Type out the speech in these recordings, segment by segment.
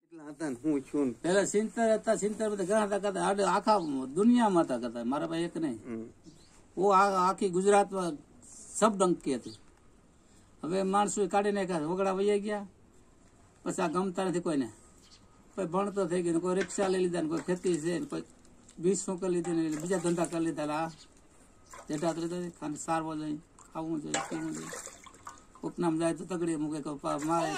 પેલા સિંતર હતા, સિંતર બધા ઘણા હતા કરતા, આખા દુનિયામાં હતા કરતા, મારા ભાઈ એક નહીં. આખી ગુજરાતમાં સબ ડંકી હતી. હવે માણસો કાઢી નાખ્યા, વગડા વૈયા ગયા, પછી આ ગમતા નથી કોઈને. કોઈ ભણતો થઈ ગયો, કોઈ રિક્ષા લઈ લીધા, કોઈ ખેતી છે, કોઈ 20 કરી લીધી, બીજા ધંધા કરી લીધા. આ જેઠા ખાલી સારવો જોઈએ, ખાવું જોઈએ, પીવું જોઈએ. ઉપનામ જાય તો તગડી મૂકે, મારે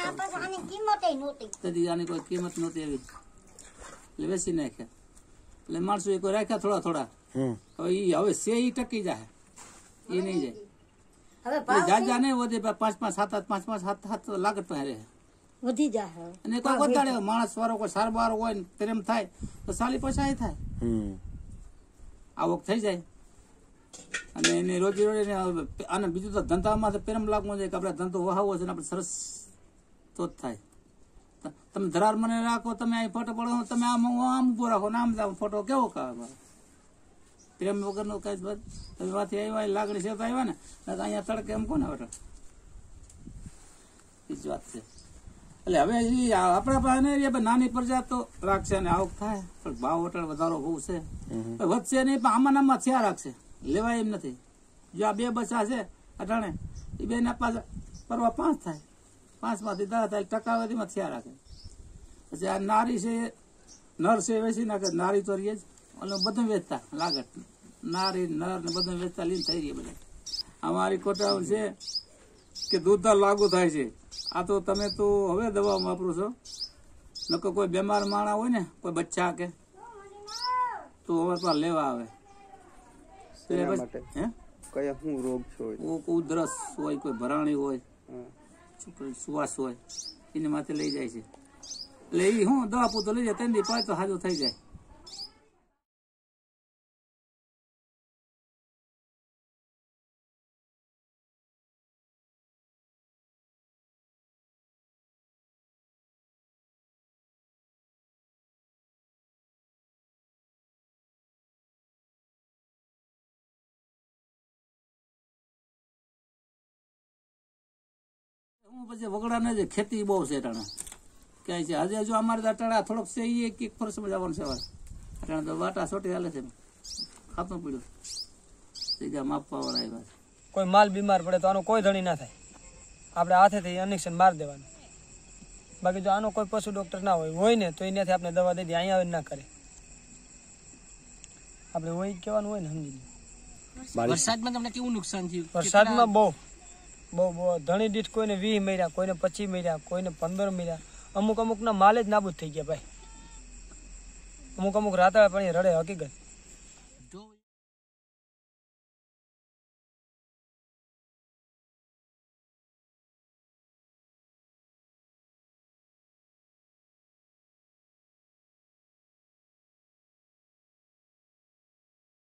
આની કોઈ કિંમત નહોતી એવી, એટલે વેચી નાખ્યા. એટલે માણસો એ કોઈ રાખ્યા થોડા થોડા. હવે સે ઈ ટકી જાય, એ નહીં જાય. જાજા નહીં વધે, 5-5, 7-7 લાગત પહેરે વધી જાય. અને કોઈ વધારે માણસ વાળો કોઈ સારવાર હોય ને પ્રેમ થાય તો 40-50 થાય, આવક થઈ જાય. અને એની રોજી રોજી અને બીજું તો ધંધામાં તો પ્રેમ લાગવો જોઈએ કે આપણે ધંધો વહાવો છે ને આપણે સરસ તો જ થાય. તમે ધરાર મને રાખો, તમે અહીં ફોટો પડો, તમે આમ ઉભો રાખો ને આમ ફોટો કેવો કાવે? પ્રેમ વગરનો કઈ તમે વાથી આવ્યા લાગણી છે તો આવ્યા ને, અહીંયા તડકે એમ કોને બેઠો? એ જ વાત છે. એટલે હવે આપણા પાસે નાની પ્રજા તો રાખશે ને આવક થાય, પણ ભાવ વટાળ વધારો બહુ છે, વધશે નહીં. પણ આમાં નામાં થયા રાખશે, લેવાય એમ નથી. જો આ 2 બચ્ચા છે અટાણે, એ 2 ના પાછા પરવા 5 થાય, 5 માંથી 10 થાય, ટકાવારીમાં થયા રાખે. પછી આ નારી છે, નર છે વેચી નાખે, નારી તો રહીએ જ, એટલે બધું વેચતા લાગત, નારી નર ને બધું વેચતા લીન થઈ રહી બધા. અમારી કોટા છે કે દૂધ લાગુ થાય છે. આ તો તમે તો હવે દવા વાપરો છો, નકો કોઈ બીમાર માણા હોય ને, કોઈ બચ્ચા કે તો હવે તો લેવા આવે. ઉધરસ હોય, કોઈ ભરાણી હોય, સુવાસ હોય, એને માથે લઈ જાય છે. એટલે એ હું દવા પૂતો લઈ જાય, 3 દી 5 તો હાજો થઈ જાય. હું પછી વગડાને જ ખેતી બહુ છે અટાણે ક્યાંય છે. હજે જો અમારે અટાણા થોડોક છે, એ એક ફરસમાં જવાનું છે. અટાણે તો વાટા સોટી હાલે છે, ખાતું પીડ્યું સીધા માપવા વાળા આવ્યા. કોઈ માલ બીમાર પડે તો આનો કોઈ ધણી ના થાય, આપણે હાથેથી ઇન્જેક્શન મારી દેવાનું. બાકી જો આનો કોઈ પશુ ડોક્ટર ના હોય ને તો એનાથી આપણે દવા દઈ દઈએ, અહીંયા આવીને ના કરે. આપણે હોય કહેવાનું હોય ને સમજી લઈએ. વરસાદમાં તમને કેવું નુકસાન થયું? વરસાદમાં બહુ ધણી દીઠ કોઈને 20 મર્યા, કોઈને 25 મર્યા, કોઈને 15 મર્યા. અમુક ના માલ જ નાબૂદ થઈ ગયા ભાઈ. અમુક રાતા પણ રડે હકીકત.